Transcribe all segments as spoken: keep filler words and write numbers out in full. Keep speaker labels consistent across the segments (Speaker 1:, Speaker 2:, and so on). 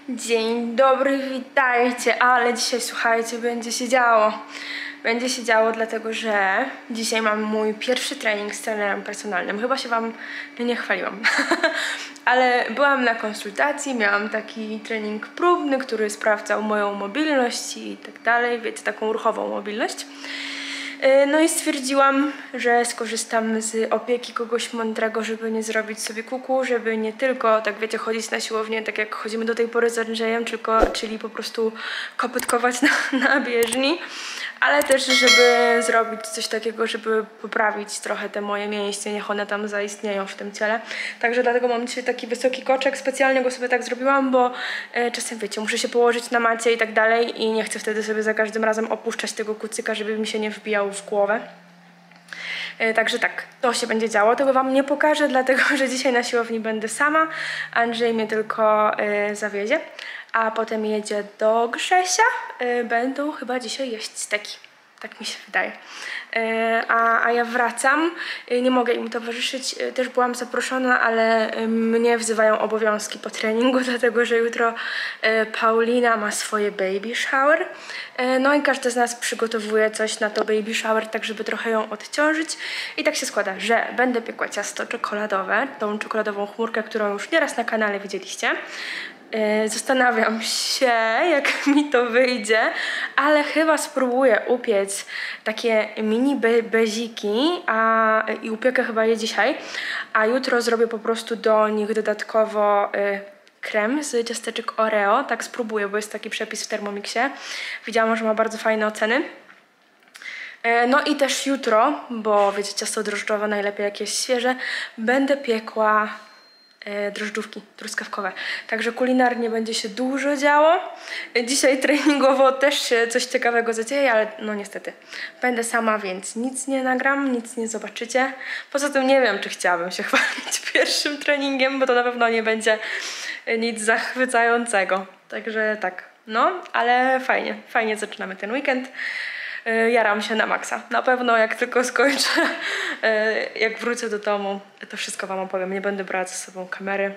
Speaker 1: Dzień dobry, witajcie, ale dzisiaj słuchajcie, będzie się działo. Będzie się działo dlatego, że dzisiaj mam mój pierwszy trening z trenerem personalnym. Chyba się wam nie chwaliłam, ale byłam na konsultacji, miałam taki trening próbny, który sprawdzał moją mobilność i tak dalej, wiecie, taką ruchową mobilność. No i stwierdziłam, że skorzystam z opieki kogoś mądrego, żeby nie zrobić sobie kuku, żeby nie tylko, tak wiecie, chodzić na siłownię, tak jak chodzimy do tej pory z Andrzejem, tylko, czyli po prostu kopytkować na, na bieżni, ale też, żeby zrobić coś takiego, żeby poprawić trochę te moje mięśnie, niech one tam zaistnieją w tym ciele. Także dlatego mam dzisiaj taki wysoki koczek, specjalnie go sobie tak zrobiłam, bo e, czasem, wiecie, muszę się położyć na macie i tak dalej i nie chcę wtedy sobie za każdym razem opuszczać tego kucyka, żeby mi się nie wbijał w głowę. E, także tak, to się będzie działo. Tego wam nie pokażę, dlatego że dzisiaj na siłowni będę sama. Andrzej mnie tylko e, zawiezie, a potem jedzie do Grzesia. E, będą chyba dzisiaj jeść steki. Tak mi się wydaje. E, a, a ja wracam. E, nie mogę im towarzyszyć. E, też byłam zaproszona, ale e, mnie wzywają obowiązki po treningu, dlatego że jutro e, Paulina ma swoje baby shower. E, no i każdy z nas przygotowuje coś na to baby shower, tak żeby trochę ją odciążyć. I tak się składa, że będę piekła ciasto czekoladowe, tą czekoladową chmurkę, którą już nieraz na kanale widzieliście. Zastanawiam się, jak mi to wyjdzie, ale chyba spróbuję upiec takie mini be beziki a, i upiekę chyba je dzisiaj, a jutro zrobię po prostu do nich dodatkowo y, krem z ciasteczek Oreo. Tak spróbuję, bo jest taki przepis w Thermomixie. Widziałam, że ma bardzo fajne oceny. No i też jutro, bo wiecie, ciasto drożdżowe najlepiej jak jest świeże, będę piekła drożdżówki truskawkowe. Także kulinarnie będzie się dużo działo. Dzisiaj treningowo też się coś ciekawego zadzieje, ale no niestety będę sama, więc nic nie nagram, nic nie zobaczycie. Poza tym nie wiem, czy chciałabym się chwalić pierwszym treningiem, bo to na pewno nie będzie nic zachwycającego. Także tak, no, ale fajnie, fajnie zaczynamy ten weekend. Jaram się na maksa. Na pewno jak tylko skończę, jak wrócę do domu, to wszystko wam opowiem. Nie będę brała ze sobą kamery.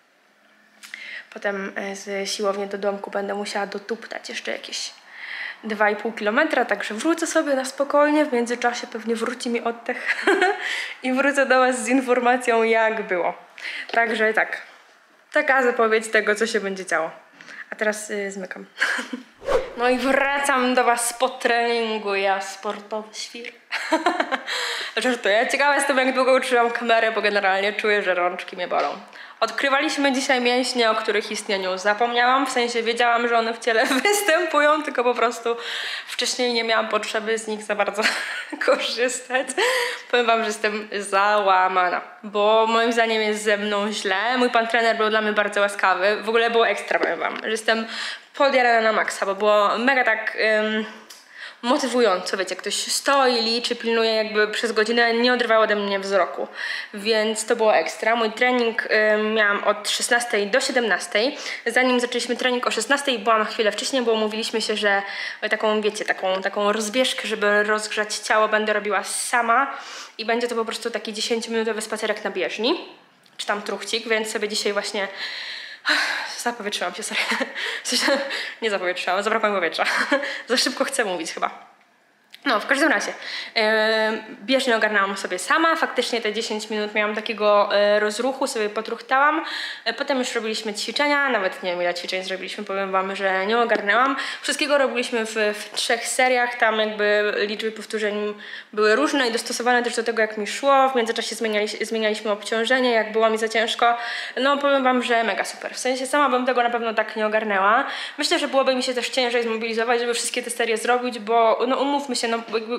Speaker 1: Potem z siłowni do domku będę musiała dotuptać jeszcze jakieś dwa i pół kilometra, także wrócę sobie na spokojnie. W międzyczasie pewnie wróci mi oddech i wrócę do was z informacją, jak było. Także tak, taka zapowiedź tego, co się będzie działo. A teraz yy, zmykam. No i wracam do was po treningu, ja sportowy świr. Żartuję. Ciekawa jestem, jak długo utrzymam kamerę, bo generalnie czuję, że rączki mnie bolą. Odkrywaliśmy dzisiaj mięśnie, o których istnieniu zapomniałam, w sensie wiedziałam, że one w ciele występują, tylko po prostu wcześniej nie miałam potrzeby z nich za bardzo korzystać. Powiem wam, że jestem załamana, bo moim zdaniem jest ze mną źle. Mój pan trener był dla mnie bardzo łaskawy, w ogóle było ekstra, powiem wam, że jestem podjarana na maksa, bo było mega tak ym, motywująco, wiecie, ktoś stoi, liczy, pilnuje, jakby przez godzinę nie odrywał ode mnie wzroku, więc to było ekstra. Mój trening ym, miałam od szesnastej do siedemnastej. Zanim zaczęliśmy trening o szesnastej, byłam chwilę wcześniej, bo umówiliśmy się, że taką, wiecie, taką, taką rozbieżkę, żeby rozgrzać ciało, będę robiła sama i będzie to po prostu taki dziesięciominutowy spacerek na bieżni, czy tam truchcik, więc sobie dzisiaj właśnie zapowietrzyłam się, sorry. Nie zapowietrzyłam, zabrakło mi powietrza. Za szybko chcę mówić chyba. No, w każdym razie, yy, bieżnię ogarnęłam sobie sama, faktycznie te dziesięć minut miałam takiego yy, rozruchu, sobie potruchtałam, yy, potem już robiliśmy ćwiczenia, nawet nie wiem ile ćwiczeń zrobiliśmy, powiem wam, że nie ogarnęłam. Wszystkiego robiliśmy w, w trzech seriach, tam jakby liczby powtórzeń były różne i dostosowane też do tego, jak mi szło, w międzyczasie zmieniali, zmienialiśmy obciążenie, jak było mi za ciężko, no powiem wam, że mega super, w sensie sama bym tego na pewno tak nie ogarnęła. Myślę, że byłoby mi się też ciężej zmobilizować, żeby wszystkie te serie zrobić, bo no umówmy się, no jakby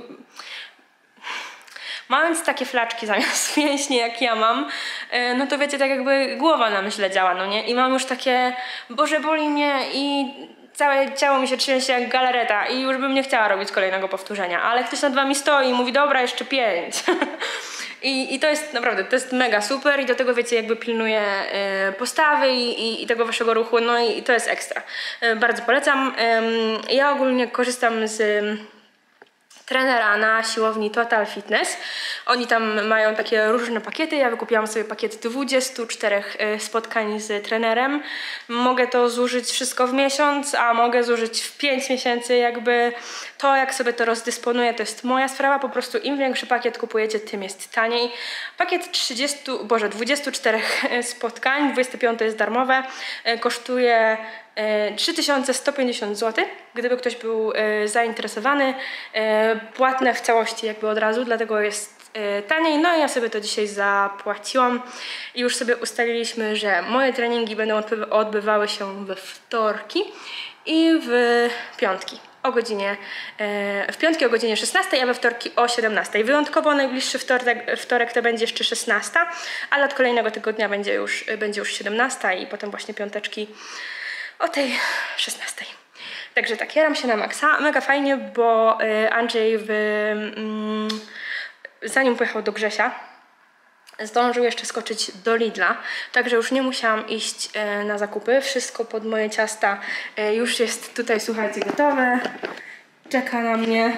Speaker 1: mając takie flaczki zamiast mięśni jak ja mam, no to wiecie, tak jakby głowa nam źle działa, no nie? I mam już takie, Boże, boli mnie i całe ciało mi się trzęsie jak galareta i już bym nie chciała robić kolejnego powtórzenia, ale ktoś nad wami stoi i mówi, dobra, jeszcze pięć. I, I to jest naprawdę, to jest mega super i do tego wiecie, jakby pilnuję y, postawy i, i, i tego waszego ruchu, no i, i to jest ekstra. Y, bardzo polecam. Y, ja ogólnie korzystam z trenera na siłowni Total Fitness. Oni tam mają takie różne pakiety. Ja wykupiłam sobie pakiet dwudziestu czterech spotkań z trenerem. Mogę to zużyć wszystko w miesiąc, a mogę zużyć w pięć miesięcy. Jakby to, jak sobie to rozdysponuję, to jest moja sprawa. Po prostu im większy pakiet kupujecie, tym jest taniej. Pakiet trzydziestu, boże, dwudziestu czterech spotkań, dwudzieste piąte jest darmowe, kosztuje trzy tysiące sto pięćdziesiąt złotych, gdyby ktoś był e, zainteresowany. E, płatne w całości jakby od razu, dlatego jest e, taniej. No i ja sobie to dzisiaj zapłaciłam i już sobie ustaliliśmy, że moje treningi będą odbywały się we wtorki i w piątki o godzinie, e, w piątki o godzinie szesnastej, a we wtorki o siedemnastej. Wyjątkowo najbliższy wtorek, wtorek to będzie jeszcze szesnasta, ale od kolejnego tygodnia będzie już, będzie już siedemnasta i potem właśnie piąteczki o tej szesnastej. Także tak, jaram się na maksa. Mega fajnie, bo Andrzej w, mm, zanim pojechał do Grzesia, zdążył jeszcze skoczyć do Lidla, także już nie musiałam iść e, na zakupy. Wszystko pod moje ciasta e, już jest tutaj, słuchajcie, gotowe. Czeka na mnie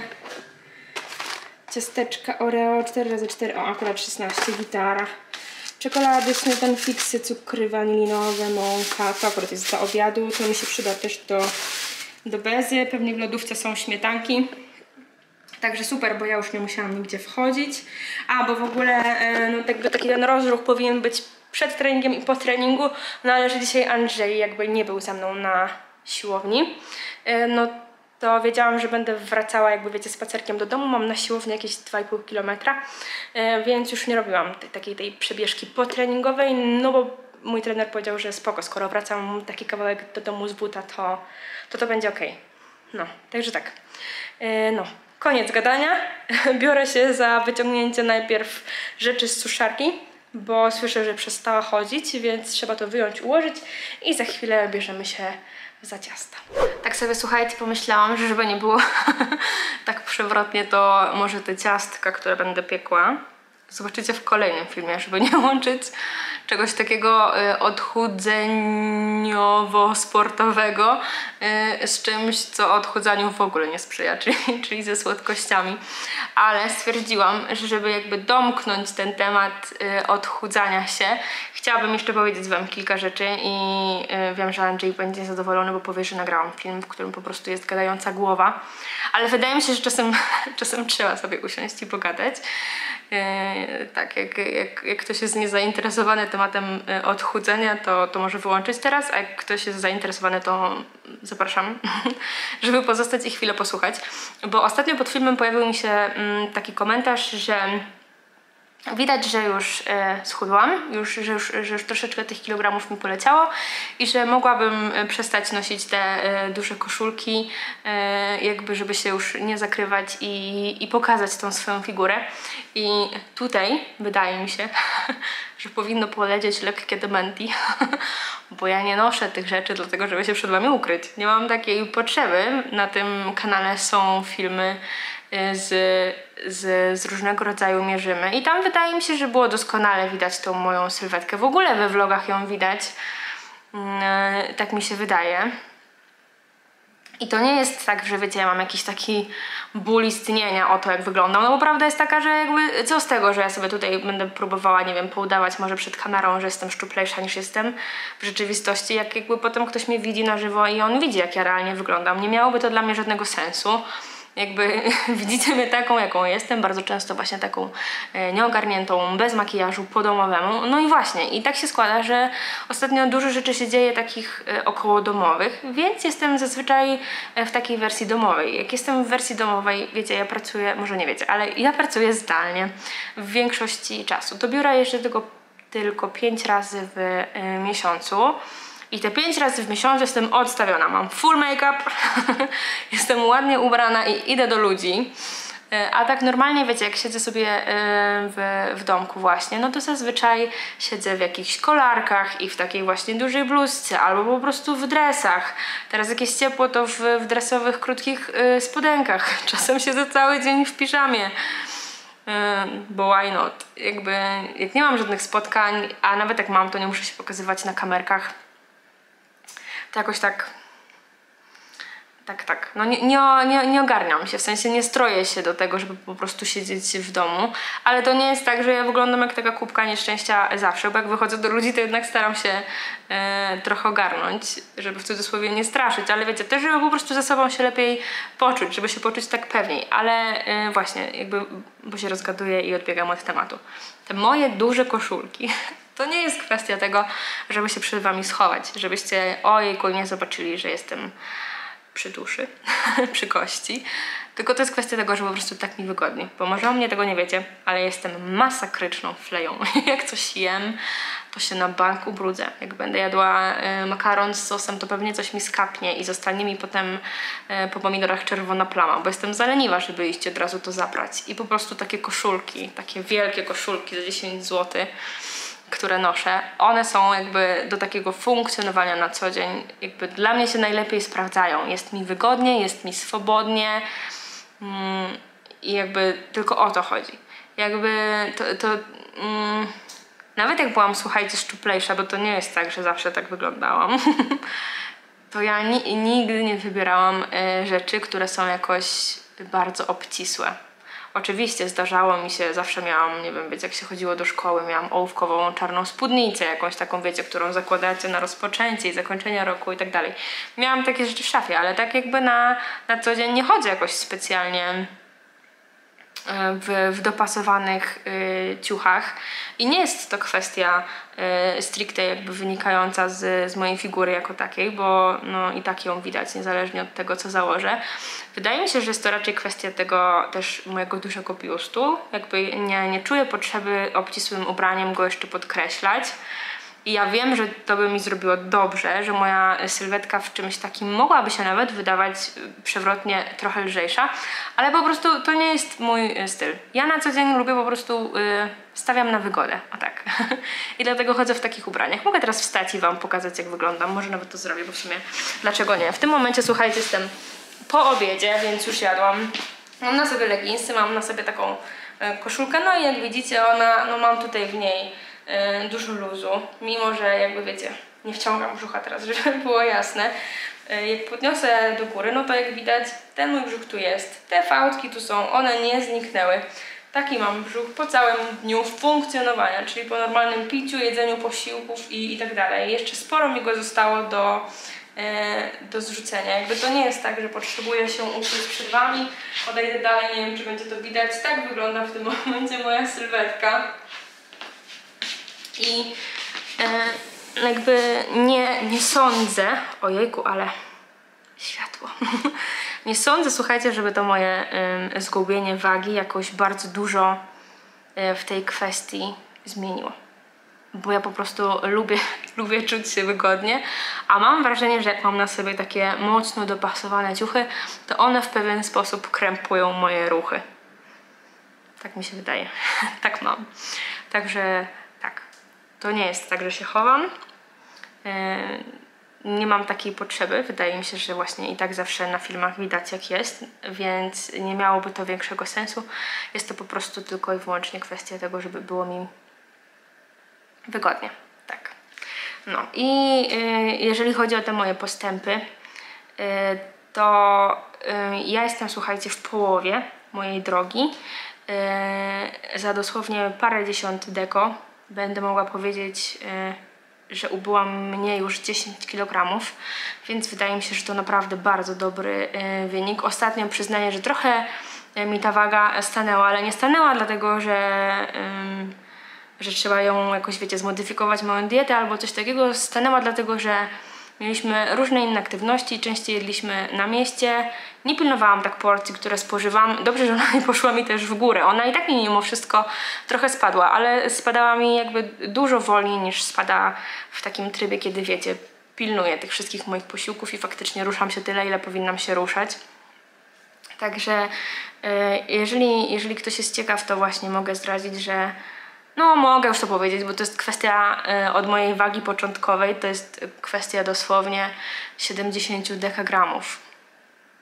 Speaker 1: ciasteczka Oreo cztery razy cztery, o akurat szesnaście, gitara. Czekolady, śmietan fiksy, cukry wanilinowe, mąka, to akurat jest do obiadu, to mi się przyda też do, do bezy. Pewnie w lodówce są śmietanki. Także super, bo ja już nie musiałam nigdzie wchodzić. A, bo w ogóle no, jakby taki ten rozruch powinien być przed treningiem i po treningu, no ale że dzisiaj Andrzej jakby nie był ze mną na siłowni, no to wiedziałam, że będę wracała, jakby wiecie, spacerkiem do domu. Mam na siłowni jakieś dwa i pół kilometra, więc już nie robiłam tej, takiej tej przebieżki potreningowej, no bo mój trener powiedział, że spoko, skoro wracam taki kawałek do domu z buta, to to, to będzie ok. No, także tak. No, koniec gadania. Biorę się za wyciągnięcie najpierw rzeczy z suszarki, bo słyszę, że przestała chodzić, więc trzeba to wyjąć, ułożyć i za chwilę bierzemy się za ciasta. Tak sobie, słuchajcie, pomyślałam, że żeby nie było tak przewrotnie, to może te ciastka, które będę piekła, zobaczycie w kolejnym filmie, żeby nie łączyć czegoś takiego y, odchudzeniowo-sportowego y, z czymś, co odchudzaniu w ogóle nie sprzyja, czyli, czyli ze słodkościami. Ale stwierdziłam, że żeby jakby domknąć ten temat y, odchudzania się, chciałabym jeszcze powiedzieć wam kilka rzeczy i y, wiem, że Andrzej będzie zadowolony, bo powie, że nagrałam film, w którym po prostu jest gadająca głowa. Ale wydaje mi się, że czasem, czasem trzeba sobie usiąść i pogadać. Yy, tak, jak, jak, jak ktoś jest niezainteresowany tematem odchudzenia, to, to może wyłączyć teraz, a jak ktoś jest zainteresowany, to zapraszam, żeby pozostać i chwilę posłuchać. Bo ostatnio pod filmem pojawił mi się mm, taki komentarz, że widać, że już e, schudłam, już, że, już, że już troszeczkę tych kilogramów mi poleciało i że mogłabym przestać nosić te e, duże koszulki, e, jakby żeby się już nie zakrywać i, i pokazać tą swoją figurę. I tutaj wydaje mi się, że powinno polecieć lekkie dementi, bo ja nie noszę tych rzeczy dlatego, żeby się przed wami ukryć. Nie mam takiej potrzeby. Na tym kanale są filmy z, z, z różnego rodzaju mierzymy i tam wydaje mi się, że było doskonale widać tą moją sylwetkę. W ogóle we vlogach ją widać, yy, tak mi się wydaje. I to nie jest tak, że wiecie, ja mam jakiś taki ból istnienia o to, jak wyglądam, no bo prawda jest taka, że jakby co z tego, że ja sobie tutaj będę próbowała, nie wiem, poudawać może przed kamerą, że jestem szczuplejsza niż jestem w rzeczywistości, jak jakby potem ktoś mnie widzi na żywo i on widzi, jak ja realnie wyglądam. Nie miałoby to dla mnie żadnego sensu. Jakby widzicie mnie taką, jaką jestem, bardzo często właśnie taką e, nieogarniętą, bez makijażu, po domowemu. No i właśnie, i tak się składa, że ostatnio dużo rzeczy się dzieje takich e, okołodomowych, więc jestem zazwyczaj w takiej wersji domowej. Jak jestem w wersji domowej, wiecie, ja pracuję, może nie wiecie, ale ja pracuję zdalnie w większości czasu. To biura jeszcze tylko, tylko pięć razy w e, miesiącu. I te pięć razy w miesiącu jestem odstawiona. Mam full make-up, jestem ładnie ubrana i idę do ludzi. A tak normalnie, wiecie, jak siedzę sobie w, w domku właśnie, no to zazwyczaj siedzę w jakichś kolarkach i w takiej właśnie dużej bluzce, albo po prostu w dresach. Teraz jak jest ciepło, to w, w dresowych, krótkich spodenkach. Czasem siedzę cały dzień w piżamie. Bo why not? Jakby, jak nie mam żadnych spotkań, a nawet jak mam, to nie muszę się pokazywać na kamerkach. To jakoś tak Tak, tak. No nie, nie, nie, nie ogarniam się, w sensie nie stroję się do tego, żeby po prostu siedzieć w domu, ale to nie jest tak, że ja wyglądam jak taka kubka nieszczęścia zawsze, bo jak wychodzę do ludzi, to jednak staram się e, trochę ogarnąć, żeby w cudzysłowie nie straszyć, ale wiecie, też żeby po prostu ze sobą się lepiej poczuć, żeby się poczuć tak pewniej, ale e, właśnie, jakby, bo się rozgaduję i odbiegam od tematu. Te moje duże koszulki to nie jest kwestia tego, żeby się przed wami schować, żebyście ojejku nie zobaczyli, że jestem przy duszy, przy kości, tylko to jest kwestia tego, że po prostu tak mi wygodnie, bo może o mnie tego nie wiecie, ale jestem masakryczną fleją. Jak coś jem, to się na bank ubrudzę. Jak będę jadła y, makaron z sosem, to pewnie coś mi skapnie i zostanie mi potem y, po pomidorach czerwona plama, bo jestem zaleniwa, żeby iść od razu to zabrać. I po prostu takie koszulki, takie wielkie koszulki za dziesięć złotych, które noszę, one są jakby do takiego funkcjonowania na co dzień, jakby dla mnie się najlepiej sprawdzają. Jest mi wygodnie, jest mi swobodnie mm, i jakby tylko o to chodzi. Jakby to, to mm, nawet jak byłam, słuchajcie, szczuplejsza, bo to nie jest tak, że zawsze tak wyglądałam, to ja ni nigdy nie wybierałam y, rzeczy, które są jakoś bardzo obcisłe. Oczywiście zdarzało mi się, zawsze miałam, nie wiem, wiecie, jak się chodziło do szkoły, miałam ołówkową czarną spódnicę, jakąś taką, wiecie, którą zakładacie na rozpoczęcie i zakończenie roku i tak dalej. Miałam takie rzeczy w szafie, ale tak jakby na, na co dzień nie chodzę jakoś specjalnie w, w dopasowanych y, ciuchach i nie jest to kwestia y, stricte jakby wynikająca z, z mojej figury jako takiej, bo no i tak ją widać niezależnie od tego, co założę. Wydaje mi się, że jest to raczej kwestia tego też mojego dużego biustu, jakby nie, nie czuję potrzeby obcisłym ubraniem go jeszcze podkreślać. I ja wiem, że to by mi zrobiło dobrze, że moja sylwetka w czymś takim mogłaby się nawet wydawać przewrotnie trochę lżejsza, ale po prostu to nie jest mój styl. Ja na co dzień lubię po prostu yy, stawiam na wygodę, a tak. I dlatego chodzę w takich ubraniach. Mogę teraz wstać i wam pokazać, jak wyglądam. Może nawet to zrobię, bo w sumie dlaczego nie. W tym momencie, słuchajcie, jestem po obiedzie, więc już jadłam. Mam na sobie leginsy, mam na sobie taką yy, koszulkę, no i jak widzicie, ona, no mam tutaj w niej Yy, dużo luzu, mimo że jakby wiecie, nie wciągam brzucha teraz, żeby było jasne. Yy, jak podniosę do góry, no to jak widać, ten mój brzuch tu jest, te fałdki tu są, one nie zniknęły. Taki mam brzuch po całym dniu funkcjonowania, czyli po normalnym piciu, jedzeniu posiłków i, i tak dalej. Jeszcze sporo mi go zostało do, yy, do zrzucenia. Jakby to nie jest tak, że potrzebuję się ukryć przed wami. Odejdę dalej, nie wiem, czy będzie to widać. Tak wygląda w tym momencie moja sylwetka. I e, jakby nie, nie sądzę, ojejku, ale światło, nie sądzę, słuchajcie, żeby to moje y, zgubienie wagi jakoś bardzo dużo y, w tej kwestii zmieniło. Bo ja po prostu lubię, lubię czuć się wygodnie, a mam wrażenie, że jak mam na sobie takie mocno dopasowane ciuchy, to one w pewien sposób krępują moje ruchy. Tak mi się wydaje, tak mam. Także tak. To nie jest tak, że się chowam. Yy, nie mam takiej potrzeby. Wydaje mi się, że właśnie i tak zawsze na filmach widać, jak jest, więc nie miałoby to większego sensu. Jest to po prostu tylko i wyłącznie kwestia tego, żeby było mi wygodnie. Tak. No i yy, jeżeli chodzi o te moje postępy, yy, to yy, ja jestem, słuchajcie, w połowie mojej drogi. Yy, za dosłownie parędziesiąt deko będę mogła powiedzieć, yy, że ubyłam mnie już dziesięć kilogramów, więc wydaje mi się, że to naprawdę bardzo dobry yy, wynik. Ostatnio przyznaję, że trochę yy, mi ta waga stanęła, ale nie stanęła dlatego, że, yy, że trzeba ją jakoś, wiecie, zmodyfikować moją dietę albo coś takiego. Stanęła dlatego, że mieliśmy różne inne aktywności, częściej jedliśmy na mieście. Nie pilnowałam tak porcji, które spożywam. Dobrze, że ona nie poszła mi też w górę. Ona i tak mi mimo wszystko trochę spadła, ale spadała mi jakby dużo wolniej niż spada w takim trybie, kiedy wiecie, pilnuję tych wszystkich moich posiłków i faktycznie ruszam się tyle, ile powinnam się ruszać. Także jeżeli, jeżeli ktoś jest ciekaw, to właśnie mogę zdradzić, że no mogę już to powiedzieć, bo to jest kwestia y, od mojej wagi początkowej, to jest kwestia dosłownie siedemdziesiąt dekagramów.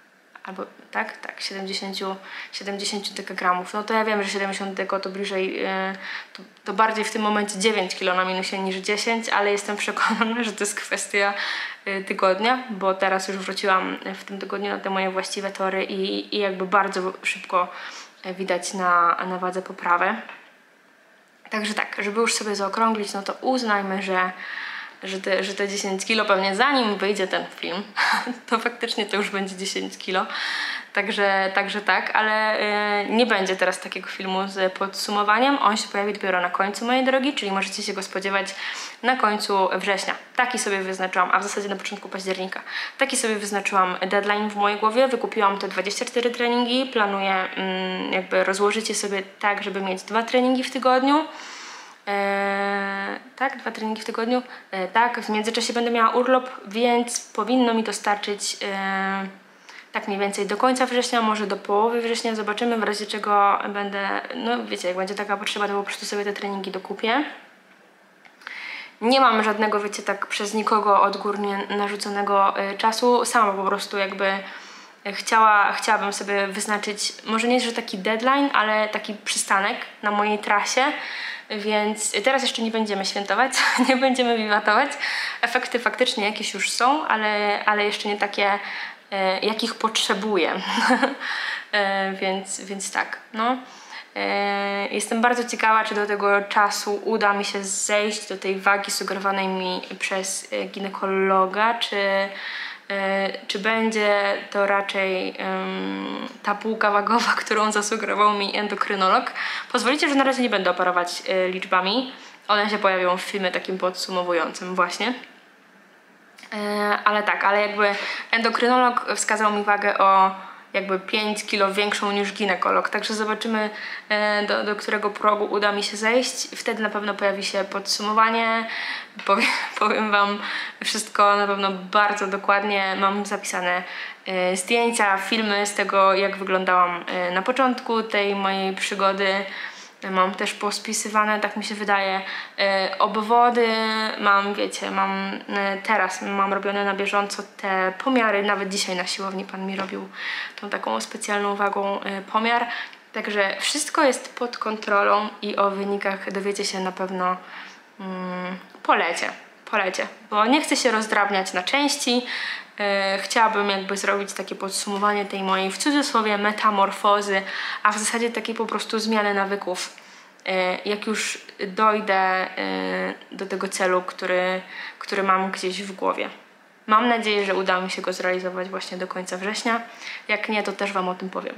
Speaker 1: albo tak, tak, siedemdziesiąt, siedemdziesiąt dekagramów. No to ja wiem, że siedemdziesiąt deko to bliżej, yy, to, to bardziej w tym momencie dziewięć kilo na minusie niż dziesięć, ale jestem przekonana, że to jest kwestia yy, tygodnia, bo teraz już wróciłam w tym tygodniu na te moje właściwe tory i, i jakby bardzo szybko widać na, na wadze poprawę. Także tak, żeby już sobie zaokrąglić, no to uznajmy, że Że te, że te dziesięć kilo pewnie zanim wyjdzie ten film, to faktycznie to już będzie dziesięć kilo. Także, także tak, ale yy, nie będzie teraz takiego filmu z podsumowaniem. On się pojawi dopiero na końcu mojej drogi, czyli możecie się go spodziewać na końcu września. Taki sobie wyznaczyłam, a w zasadzie na początku października. Taki sobie wyznaczyłam deadline w mojej głowie. Wykupiłam te dwadzieścia cztery treningi. Planuję yy, jakby rozłożyć je sobie tak, żeby mieć dwa treningi w tygodniu. Eee, tak, dwa treningi w tygodniu. Eee, tak, w międzyczasie będę miała urlop, więc powinno mi to starczyć eee, tak mniej więcej do końca września, może do połowy września. Zobaczymy, w razie czego będę, no wiecie, jak będzie taka potrzeba, to po prostu sobie te treningi dokupię. Nie mam żadnego, wiecie, tak przez nikogo odgórnie narzuconego e, czasu. Sama po prostu jakby Chciała, chciałabym sobie wyznaczyć, może nie, że taki deadline, ale taki przystanek na mojej trasie, więc teraz jeszcze nie będziemy świętować, nie będziemy wiwatować. Efekty faktycznie jakieś już są, ale, ale jeszcze nie takie, e, jakich potrzebuję. e, więc, więc tak, no. E, jestem bardzo ciekawa, czy do tego czasu uda mi się zejść do tej wagi sugerowanej mi przez ginekologa, czy czy będzie to raczej um, ta półka wagowa, którą zasugerował mi endokrynolog. Pozwolicie, że na razie nie będę operować y, liczbami. One się pojawią w filmie takim podsumowującym właśnie. Y, ale tak, ale jakby endokrynolog wskazał mi wagę o jakby pięć kilo większą niż ginekolog. Także zobaczymy, y, do, do którego progu uda mi się zejść. Wtedy na pewno pojawi się podsumowanie. Powiem, powiem Wam wszystko na pewno bardzo dokładnie. Mam zapisane y, zdjęcia, filmy z tego, jak wyglądałam y, na początku tej mojej przygody. Mam też pospisywane, tak mi się wydaje, y, obwody. Mam, wiecie, mam y, teraz mam robione na bieżąco te pomiary. Nawet dzisiaj na siłowni pan mi robił tą taką specjalną wagą y, pomiar. Także wszystko jest pod kontrolą i o wynikach dowiecie się na pewno mm, po lecie, po lecie, bo nie chcę się rozdrabniać na części. Yy, chciałabym jakby zrobić takie podsumowanie tej mojej w cudzysłowie metamorfozy, a w zasadzie takiej po prostu zmiany nawyków, yy, jak już dojdę yy, do tego celu, który, który mam gdzieś w głowie. Mam nadzieję, że uda mi się go zrealizować właśnie do końca września. Jak nie, to też Wam o tym powiem.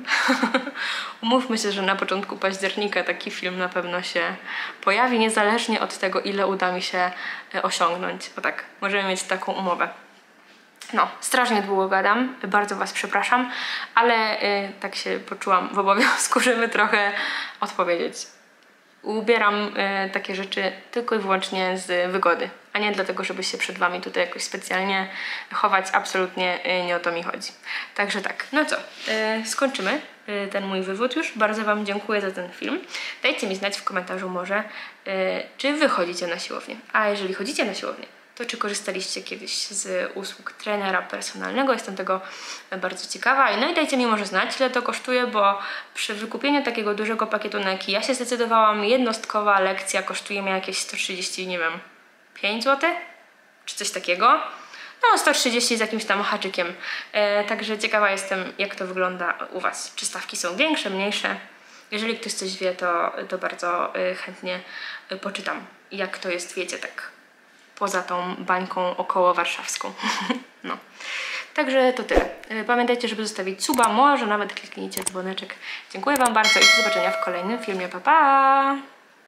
Speaker 1: Umówmy się, że na początku października taki film na pewno się pojawi, niezależnie od tego, ile uda mi się osiągnąć. O tak, możemy mieć taką umowę. No, strasznie długo gadam, bardzo Was przepraszam, ale y, tak się poczułam w obowiązku, żeby trochę odpowiedzieć. Ubieram y, takie rzeczy tylko i wyłącznie z wygody, a nie dlatego, żeby się przed Wami tutaj jakoś specjalnie chować. Absolutnie y, nie o to mi chodzi. Także tak, no co, y, skończymy y, ten mój wywód już. Bardzo Wam dziękuję za ten film. Dajcie mi znać w komentarzu może, y, czy Wy chodzicie na siłownię. A jeżeli chodzicie na siłownię, to czy korzystaliście kiedyś z usług trenera personalnego? Jestem tego bardzo ciekawa. No i dajcie mi może znać, ile to kosztuje, bo przy wykupieniu takiego dużego pakietu na jaki ja się zdecydowałam, jednostkowa lekcja kosztuje mnie jakieś sto trzydzieści, nie wiem, pięć złotych? Czy coś takiego? No, sto trzydzieści z jakimś tam haczykiem. E, także ciekawa jestem, jak to wygląda u Was. Czy stawki są większe, mniejsze? Jeżeli ktoś coś wie, to, to bardzo y, chętnie y, poczytam, jak to jest, wiecie, tak poza tą bańką około warszawską. No. Także to tyle. Pamiętajcie, żeby zostawić suba, może nawet kliknijcie dzwoneczek. Dziękuję Wam bardzo i do zobaczenia w kolejnym filmie. Pa, pa!